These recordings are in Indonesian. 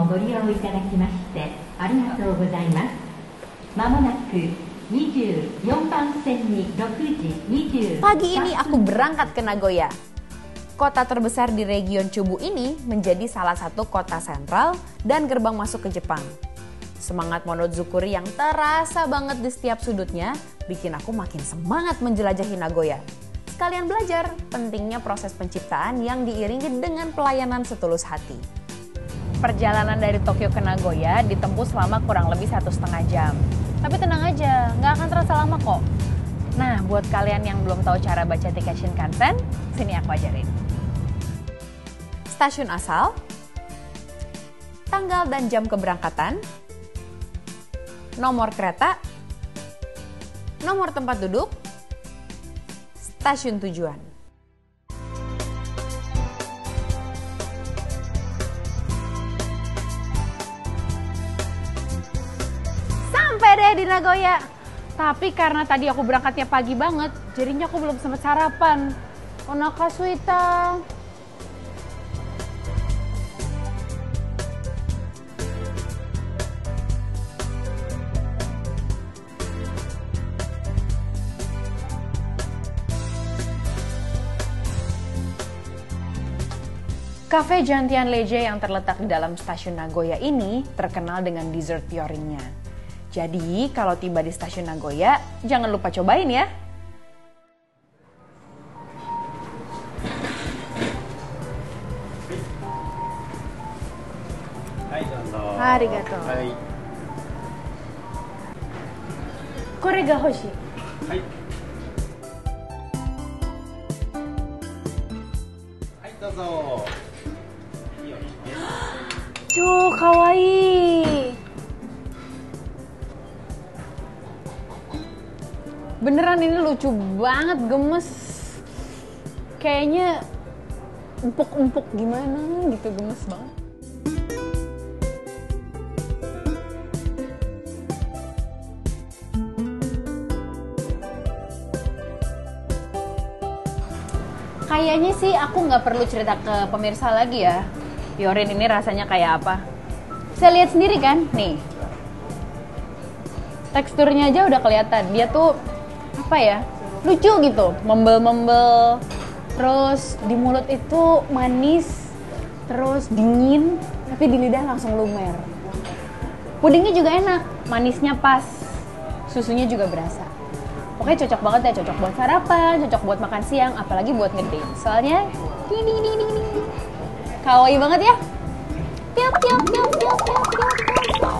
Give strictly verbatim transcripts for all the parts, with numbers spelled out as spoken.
もご利用いただきましてありがとうございます。まもなくにじゅうよんばん線にろくじにじゅう Pagi ini aku berangkat ke Nagoya. Kota terbesar di region Chubu ini menjadi salah satu kota sentral dan gerbang masuk ke Jepang. Semangat Monozukuri yang terasa banget di setiap sudutnya bikin aku makin semangat menjelajahi Nagoya. Sekalian belajar pentingnya proses penciptaan yang diiringi dengan pelayanan setulus hati. Perjalanan dari Tokyo ke Nagoya ditempuh selama kurang lebih satu setengah jam. Tapi tenang aja, nggak akan terasa lama kok. Nah, buat kalian yang belum tahu cara baca tiket Shinkansen, sini aku ajarin. Stasiun asal, tanggal dan jam keberangkatan, nomor kereta, nomor tempat duduk, stasiun tujuan. Sampai deh di Nagoya. Tapi karena tadi aku berangkatnya pagi banget, jadinya aku belum sempat sarapan. Onaka suita. Cafe Jantian Leje yang terletak di dalam stasiun Nagoya ini terkenal dengan dessert pioringnya. Jadi kalau tiba di stasiun Nagoya, jangan lupa cobain ya. Arigato. Hai. Kore ga hoshi. Hai. Hai, dozo. Chou kawaii. Beneran ini lucu banget, gemes. Kayaknya empuk-empuk gimana gitu, gemes banget. Kayaknya sih aku nggak perlu cerita ke pemirsa lagi ya. Piorin ini rasanya kayak apa. Saya lihat sendiri kan, nih. Teksturnya aja udah kelihatan. Dia tuh apa ya, lucu gitu, membel-membel, terus di mulut itu manis, terus dingin, tapi di lidah langsung lumer. Pudingnya juga enak, manisnya pas, susunya juga berasa. Pokoknya cocok banget ya, cocok buat sarapan, cocok buat makan siang, apalagi buat ngedate. Soalnya ding ding ding ding ding, kawaii banget ya. Piop piop piop piop piop piop piop.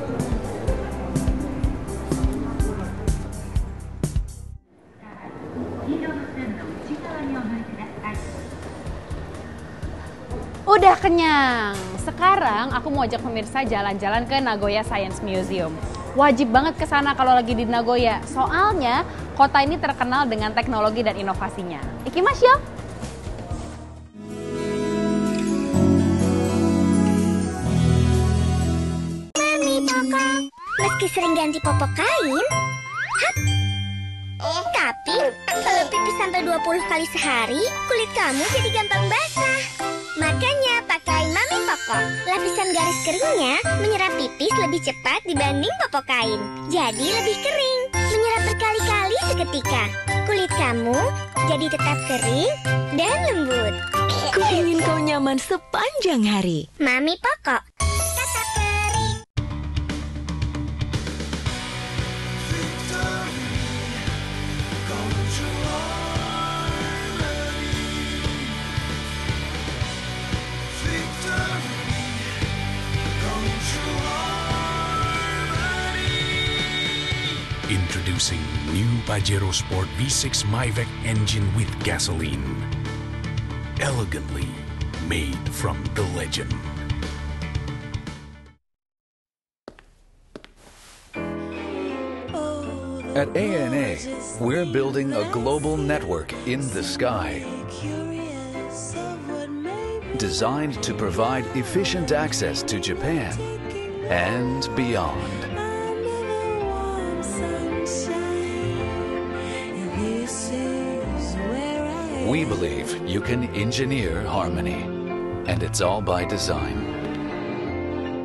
Udah kenyang. Sekarang aku mau ajak pemirsa jalan-jalan ke Nagoya Science Museum. Wajib banget ke sana kalau lagi di Nagoya. Soalnya kota ini terkenal dengan teknologi dan inovasinya. Ikimasu yo. Mami Poko, meski sering ganti popok kain, hap. Tapi kalau pipis sampai dua puluh kali sehari, kulit kamu jadi gampang basah. Makanya pakai Mami Poko. Lapisan garis keringnya menyerap pipis lebih cepat dibanding popok kain. Jadi lebih kering, menyerap berkali-kali seketika. Kulit kamu jadi tetap kering dan lembut. Ku ingin kau nyaman sepanjang hari. Mami Poko. Tetap kering. Introducing new Pajero Sport V six Myvec engine with gasoline. Elegantly made from the legend. At A N A, we're building a global network in the sky, designed to provide efficient access to Japan and beyond. We believe you can engineer harmony, and it's all by design.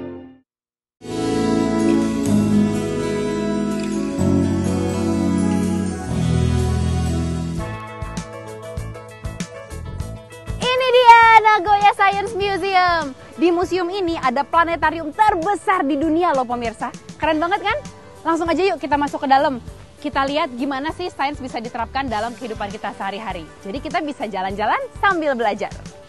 Nagoya Science Museum. Di museum ini ada planetarium terbesar di dunia loh pemirsa. Keren banget kan? Langsung aja yuk kita masuk ke dalam. Kita lihat gimana sih sains bisa diterapkan dalam kehidupan kita sehari-hari. Jadi kita bisa jalan-jalan sambil belajar.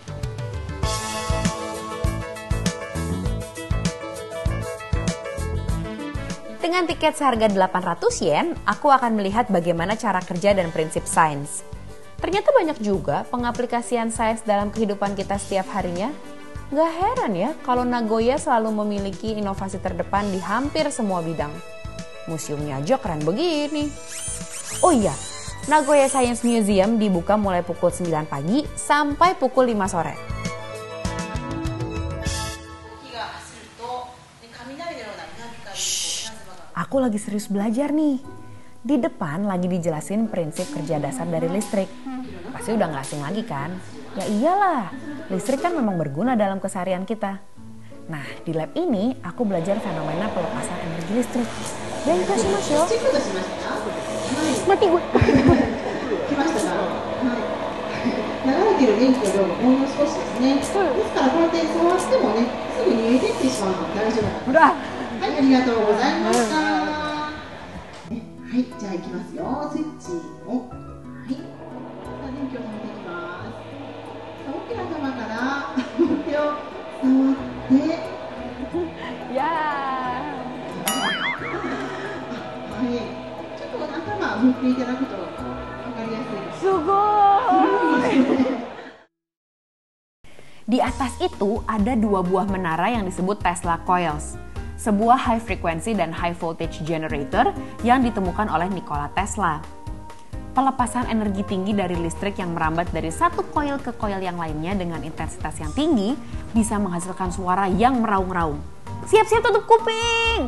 Dengan tiket seharga delapan ratus yen, aku akan melihat bagaimana cara kerja dan prinsip sains. Ternyata banyak juga pengaplikasian sains dalam kehidupan kita setiap harinya. Gak heran ya kalau Nagoya selalu memiliki inovasi terdepan di hampir semua bidang. Museumnya aja keren begini. Oh iya, Nagoya Science Museum dibuka mulai pukul sembilan pagi sampai pukul lima sore. Shh, aku lagi serius belajar nih. Di depan lagi dijelasin prinsip kerja dasar dari listrik. Pasti udah gak asing lagi kan? Ya iyalah, listrik kan memang berguna dalam keseharian kita. Nah, di lab ini aku belajar fenomena pelepasan energi listrik. Bentar sih mas yo. Mati gue. 来ましたか。はい。流れてる電気の量がほんの少しですね。ですからこの点触ってもね、すぐに入れてってしまうので大丈夫なんです。はい、ありがとうございました。はい、じゃあ行きますよ。スイッチオン。はい。さあ電気を止めていきます。大きな玉から手を触って。 いやー。はい。ちょっと頭を振っていただくとわかりやすいです。 すごい。Di atas itu ada dua buah menara yang disebut Tesla Coils. Sebuah high frequency dan high voltage generator yang ditemukan oleh Nikola Tesla. Pelepasan energi tinggi dari listrik yang merambat dari satu coil ke coil yang lainnya dengan intensitas yang tinggi bisa menghasilkan suara yang meraung-raung. Siap-siap tutup kuping!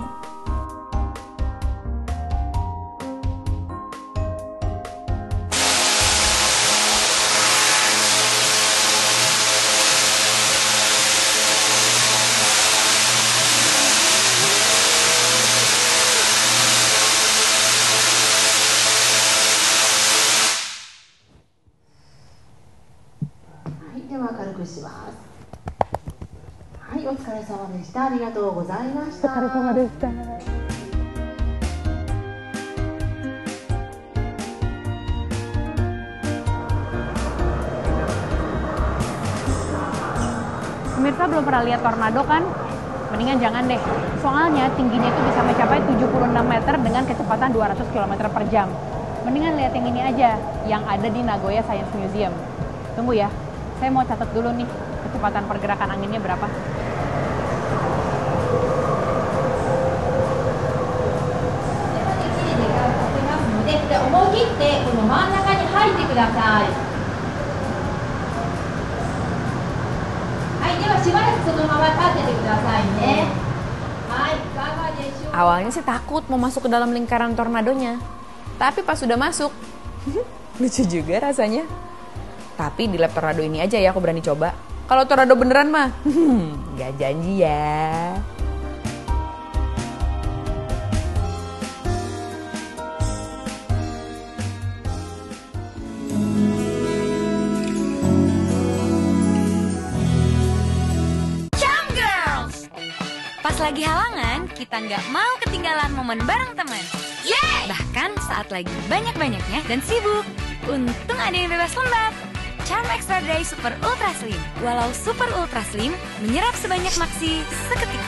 Pemirsa belum pernah lihat tornado kan? Mendingan jangan deh. Soalnya tingginya itu bisa mencapai tujuh puluh enam meter dengan kecepatan dua ratus kilometer per jam. Mendingan lihat yang ini aja, yang ada di Nagoya Science Museum. Tunggu ya, saya mau catat dulu nih kecepatan pergerakan anginnya berapa. Awalnya sih takut mau masuk ke dalam lingkaran tornadonya. Tapi pas sudah masuk, lucu juga rasanya. Tapi di lab tornado ini aja ya aku berani coba. Kalau tornado beneran mah, nggak janji ya. Pas lagi halangan, kita nggak mau ketinggalan momen bareng teman. Yeay! Bahkan saat lagi banyak-banyaknya dan sibuk. Untung ada yang bebas lembab. Charm Extra Dry Super Ultra Slim. Walau Super Ultra Slim, menyerap sebanyak maksi seketika.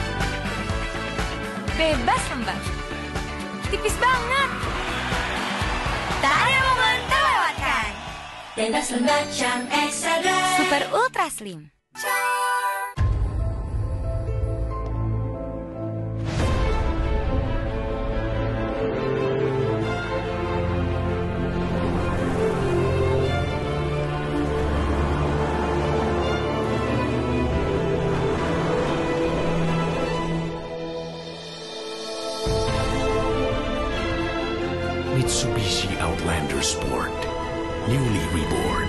Bebas lembab. Tipis banget. Tak ada momen terlewatkan. Bebas lembab Charm Extra Dry Super Ultra Slim. Mitsubishi Outlander Sport, newly reborn.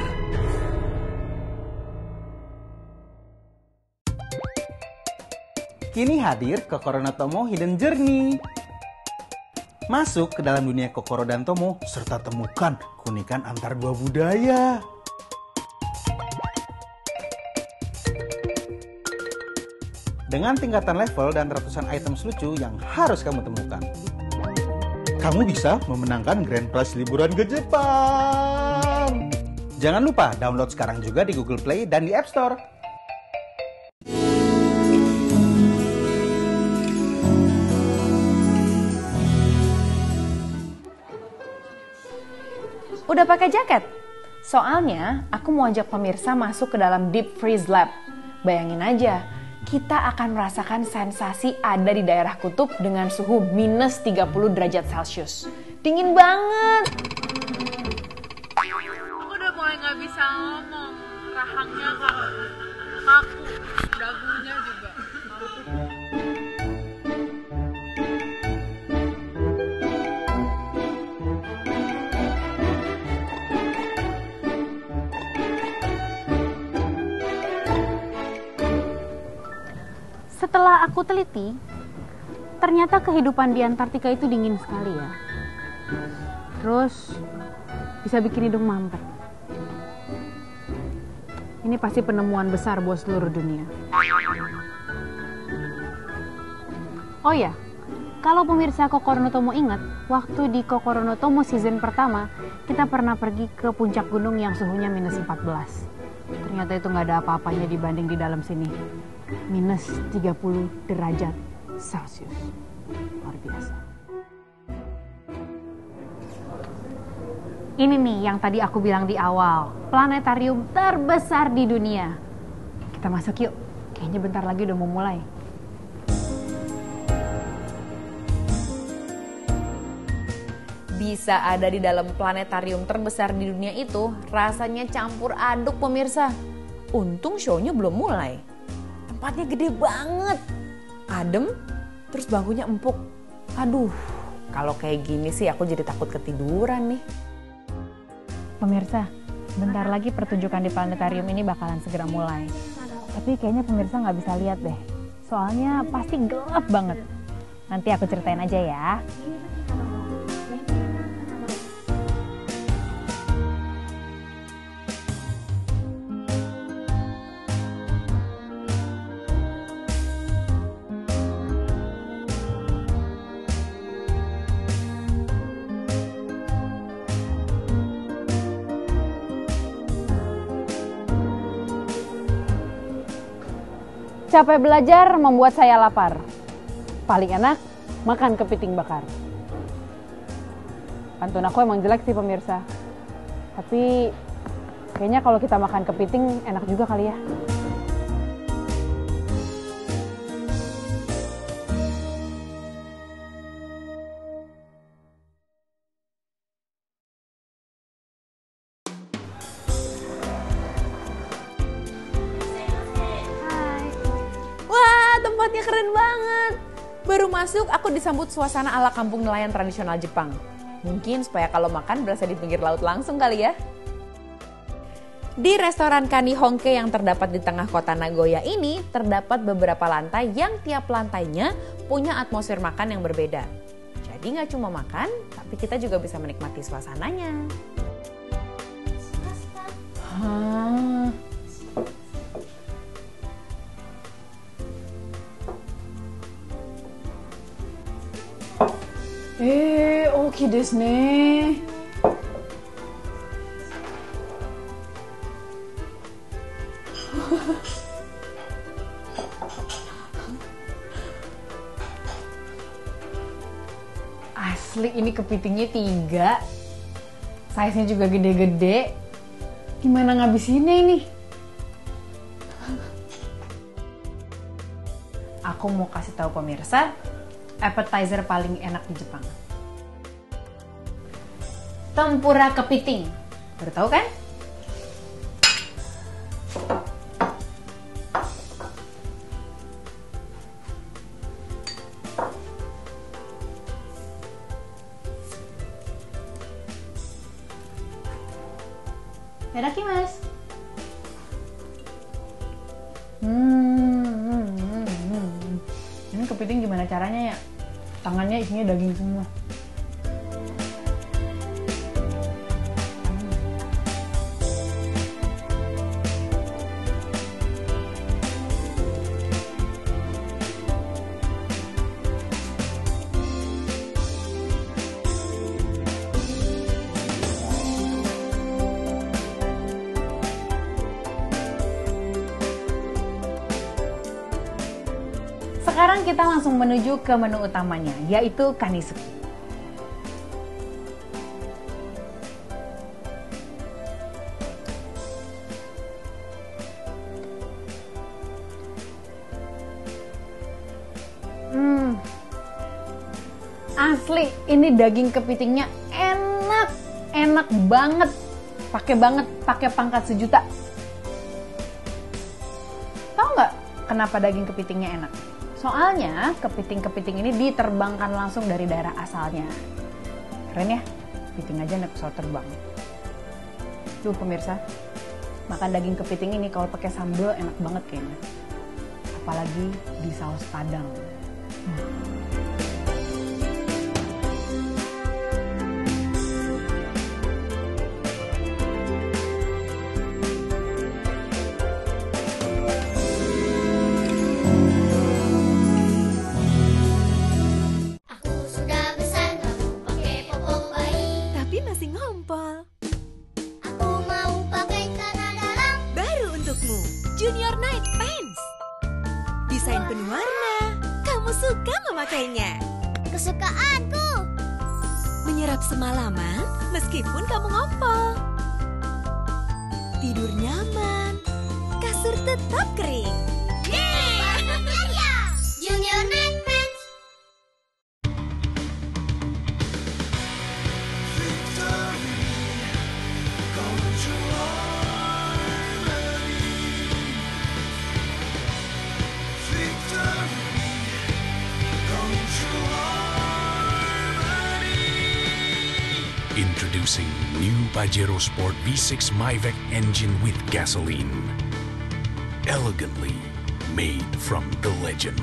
Kini hadir Kokoro no Tomo Hidden Journey. Masuk ke dalam dunia Kokoro dan Tomo serta temukan keunikan antar dua budaya. dengan tingkatan level dan ratusan items lucu yang harus kamu temukan. Kamu bisa memenangkan Grand Prize liburan ke Jepang. Jangan lupa download sekarang juga di Google Play dan di App Store. Udah pakai jaket? Soalnya aku mau ajak pemirsa masuk ke dalam Deep Freeze Lab. Bayangin aja, kita akan merasakan sensasi ada di daerah kutub dengan suhu minus tiga puluh derajat Celcius. Dingin banget. Aku udah mulai gak bisa ngomong, rahangnya kaku, dagunya juga kaku. Setelah aku teliti, ternyata kehidupan di Antartika itu dingin sekali ya. Terus bisa bikin hidung mampet. Ini pasti penemuan besar buat seluruh dunia. Oh ya, kalau pemirsa Kokoro no Tomo ingat, waktu di Kokoro no Tomo season pertama, kita pernah pergi ke puncak gunung yang suhunya minus empat belas. Ternyata itu nggak ada apa-apanya dibanding di dalam sini. Minus tiga puluh derajat Celcius. Luar biasa. Ini nih yang tadi aku bilang di awal, planetarium terbesar di dunia. Kita masuk yuk, kayaknya bentar lagi udah mau mulai. Bisa ada di dalam planetarium terbesar di dunia itu, rasanya campur aduk pemirsa. Untung show-nya belum mulai. Tempatnya gede banget, adem, terus bangkunya empuk. Aduh, kalau kayak gini sih aku jadi takut ketiduran nih. Pemirsa, bentar lagi pertunjukan di planetarium ini bakalan segera mulai. Tapi kayaknya pemirsa nggak bisa lihat deh, soalnya pasti gelap banget. Nanti aku ceritain aja ya. Capek belajar membuat saya lapar. Paling enak makan kepiting bakar. Pantun aku emang jelek sih pemirsa. Tapi kayaknya kalau kita makan kepiting enak juga kali ya. Tempatnya keren banget. Baru masuk aku disambut suasana ala kampung nelayan tradisional Jepang. Mungkin supaya kalau makan berasa di pinggir laut langsung kali ya. Di restoran Kani Honke yang terdapat di tengah kota Nagoya ini terdapat beberapa lantai yang tiap lantainya punya atmosfer makan yang berbeda. Jadi nggak cuma makan, tapi kita juga bisa menikmati suasananya. Hah. Eh, oke desu ne. Asli ini kepitingnya tiga. Size-nya juga gede-gede. Gimana ngabisinnya ini? Aku mau kasih tahu pemirsa, appetizer paling enak di Jepang. Tempura kepiting. Baru tahu kan? Itadakimasu. Hmm, hmm, hmm, hmm. Ini kepiting gimana caranya ya? Tangannya isinya daging semua. Sekarang kita langsung menuju ke menu utamanya, yaitu kanisuki. Hmm, asli ini daging kepitingnya enak, enak banget, pakai banget, pakai pangkat sejuta. Tahu nggak kenapa daging kepitingnya enak? Soalnya kepiting-kepiting ini diterbangkan langsung dari daerah asalnya. Keren ya, kepiting aja naik pesawat terbang. Tuh pemirsa, makan daging kepiting ini kalau pakai sambal enak banget kayaknya. Apalagi di saus padang. Hmm. Junior Night Pants. Desain penuh warna, kamu suka memakainya. Kesukaanku. Menyerap semalaman meskipun kamu ngompol. Tidur nyaman, kasur tetap kering. Yeay! Junior Night Pants. Introducing new Pajero Sport V six Myvec engine with gasoline. Elegantly made from the legend.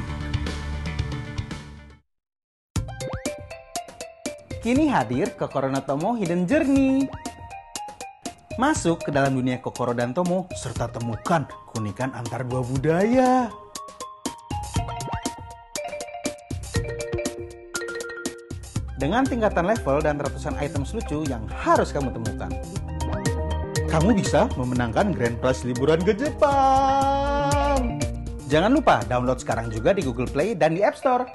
Kini hadir Kokoro no Tomo Hidden Journey. Masuk ke dalam dunia Kokoro dan Tomo serta temukan keunikan antar dua budaya. Dengan tingkatan level dan ratusan items lucu yang harus kamu temukan, kamu bisa memenangkan Grand Prize liburan ke Jepang. Jangan lupa download sekarang juga di Google Play dan di App Store.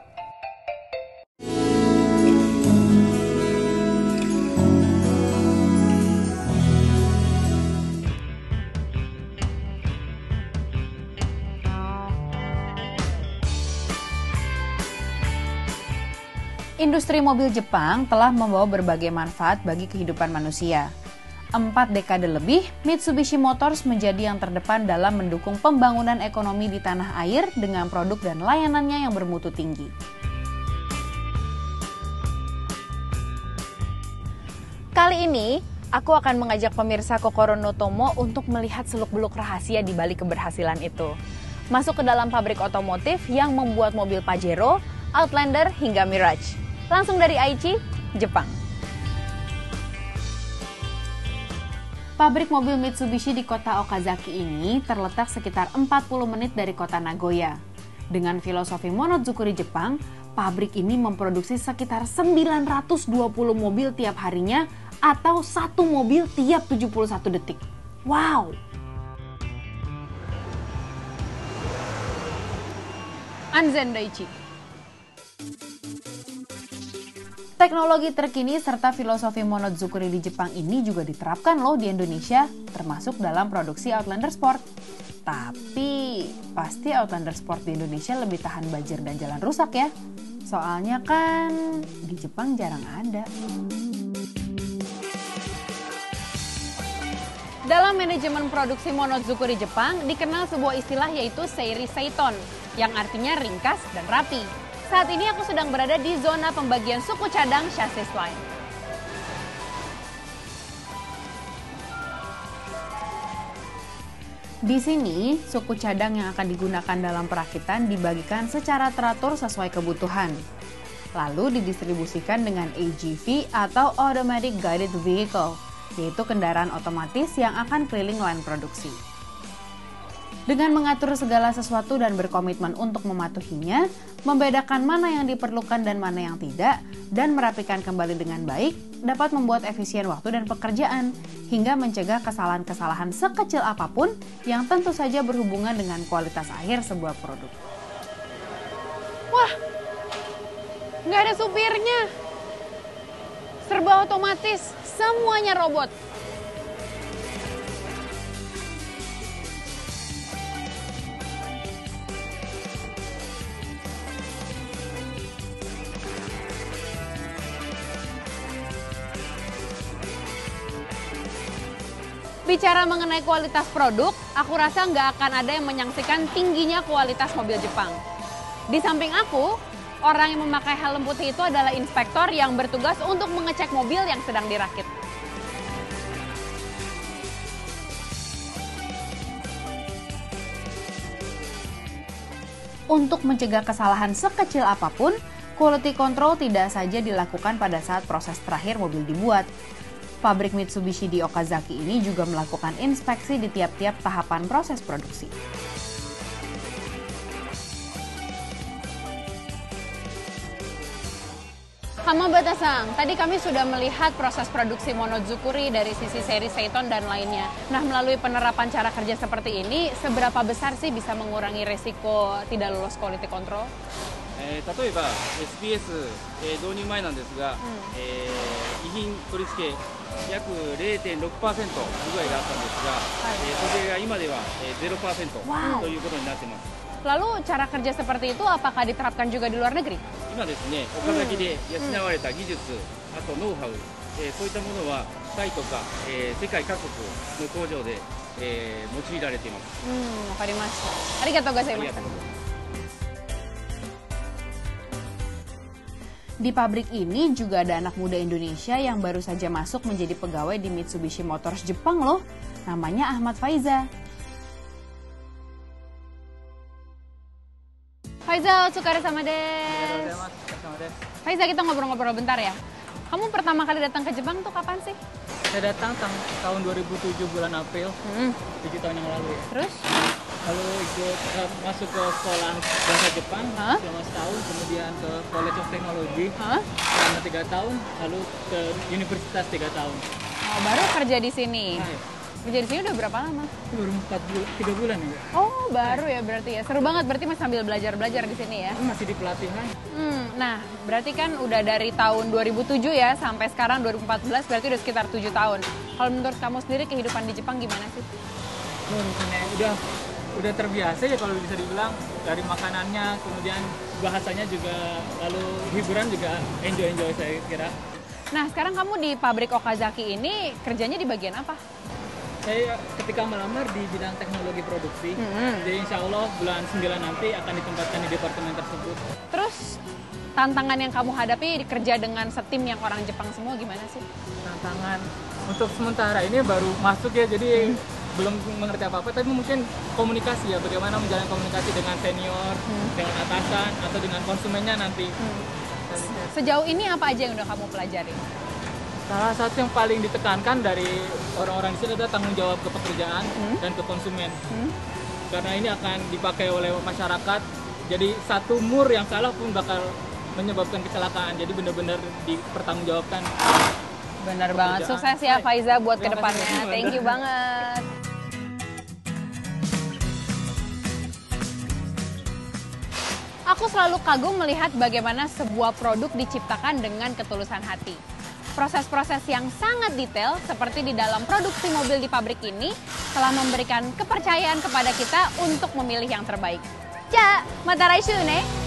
Industri mobil Jepang telah membawa berbagai manfaat bagi kehidupan manusia. Empat dekade lebih, Mitsubishi Motors menjadi yang terdepan dalam mendukung pembangunan ekonomi di tanah air dengan produk dan layanannya yang bermutu tinggi. Kali ini, aku akan mengajak pemirsa Kokoro no Tomo untuk melihat seluk-beluk rahasia di balik keberhasilan itu. Masuk ke dalam pabrik otomotif yang membuat mobil Pajero, Outlander, hingga Mirage. Langsung dari Aichi, Jepang. Pabrik mobil Mitsubishi di kota Okazaki ini terletak sekitar empat puluh menit dari kota Nagoya. Dengan filosofi Monozukuri Jepang, pabrik ini memproduksi sekitar sembilan ratus dua puluh mobil tiap harinya atau satu mobil tiap tujuh puluh satu detik. Wow! Anzen Daichi. Teknologi terkini serta filosofi Monozukuri di Jepang ini juga diterapkan loh di Indonesia, termasuk dalam produksi Outlander Sport. Tapi, pasti Outlander Sport di Indonesia lebih tahan banjir dan jalan rusak ya. Soalnya kan di Jepang jarang ada. Dalam manajemen produksi Monozukuri Jepang dikenal sebuah istilah yaitu Seiri Seiton, yang artinya ringkas dan rapi. Saat ini aku sedang berada di zona pembagian suku cadang chassis line. Di sini, suku cadang yang akan digunakan dalam perakitan dibagikan secara teratur sesuai kebutuhan. Lalu didistribusikan dengan A G V atau Automatic Guided Vehicle, yaitu kendaraan otomatis yang akan keliling line produksi. Dengan mengatur segala sesuatu dan berkomitmen untuk mematuhinya, membedakan mana yang diperlukan dan mana yang tidak, dan merapikan kembali dengan baik, dapat membuat efisien waktu dan pekerjaan, hingga mencegah kesalahan-kesalahan sekecil apapun yang tentu saja berhubungan dengan kualitas akhir sebuah produk. Nggak ada supirnya. Serba otomatis, semuanya robot. Bicara mengenai kualitas produk, aku rasa nggak akan ada yang menyaksikan tingginya kualitas mobil Jepang. Di samping aku, orang yang memakai helm putih itu adalah inspektor yang bertugas untuk mengecek mobil yang sedang dirakit. Untuk mencegah kesalahan sekecil apapun, quality control tidak saja dilakukan pada saat proses terakhir mobil dibuat. Pabrik Mitsubishi di Okazaki ini juga melakukan inspeksi di tiap-tiap tahapan proses produksi. Hamabata-san, tadi kami sudah melihat proses produksi Monozukuri dari sisi seri Seiton dan lainnya. Nah, melalui penerapan cara kerja seperti ini, seberapa besar sih bisa mengurangi resiko tidak lolos quality control? えー、例えば エスピーエス、えー、導入前なんですが、うんえー、遺品取り付け約 ゼロテンろくパーセント 不具合があったんですが、はいえー、それが今では、えー、ゼロパーセント ということになっています。 Lalu cara kerja seperti itu apakah diterapkan juga di luar negeri? 今ですね、岡崎で養われた技術、あとノウハウ、えー、そういったものはタイとか、えー、世界各国の工場で、えー、用いられています。 うん、わかりました。ありがとうございました。Di pabrik ini juga ada anak muda Indonesia yang baru saja masuk menjadi pegawai di Mitsubishi Motors Jepang loh. Namanya Ahmad Faiza. Faiza, otsukare sama desu. Faiza, kita ngobrol-ngobrol bentar ya. Kamu pertama kali datang ke Jepang tuh kapan sih? Saya datang tahun dua ribu tujuh bulan April, hmm. tujuh tahun yang lalu ya. Terus? Lalu ikut uh, masuk ke sekolah bahasa Jepang huh? selama setahun, kemudian ke College of Technology huh? selama tiga tahun, lalu ke Universitas tiga tahun. Oh, baru kerja di sini? Nah, ya. Kerja di sini udah berapa lama? Baru empat bulan, tiga bulan ya. Oh, baru ya berarti ya. Seru banget, berarti masih sambil belajar-belajar di sini ya? Masih di pelatihan. Hmm, nah, berarti kan udah dari tahun dua ribu tujuh ya sampai sekarang dua ribu empat belas, berarti udah sekitar tujuh tahun. Kalau menurut kamu sendiri kehidupan di Jepang gimana sih? Oh, misalnya udah udah terbiasa ya kalau bisa dibilang, dari makanannya, kemudian bahasanya juga, lalu hiburan juga enjoy-enjoy saya kira. Nah, sekarang kamu di pabrik Okazaki ini kerjanya di bagian apa? Saya ketika melamar di bidang teknologi produksi, hmm. jadi insya Allah bulan sembilan nanti akan ditempatkan di departemen tersebut. Terus tantangan yang kamu hadapi kerja dengan setim yang orang Jepang semua gimana sih? Tantangan untuk sementara ini baru masuk ya, jadi hmm. belum mengerti apa-apa, tapi mungkin komunikasi ya, bagaimana menjalin komunikasi dengan senior, hmm. dengan atasan, atau dengan konsumennya nanti. Hmm. Sejauh ini apa aja yang udah kamu pelajari? Salah satu yang paling ditekankan dari orang-orang di sini adalah tanggung jawab ke pekerjaan hmm. dan ke konsumen. Hmm. Karena ini akan dipakai oleh masyarakat, jadi satu mur yang salah pun bakal menyebabkan kecelakaan, jadi benar-benar dipertanggungjawabkan. Benar banget, sukses ya Faiza buat kedepannya. Thank you banget. Aku selalu kagum melihat bagaimana sebuah produk diciptakan dengan ketulusan hati. Proses-proses yang sangat detail seperti di dalam produksi mobil di pabrik ini telah memberikan kepercayaan kepada kita untuk memilih yang terbaik. Ja, mata raishu ne!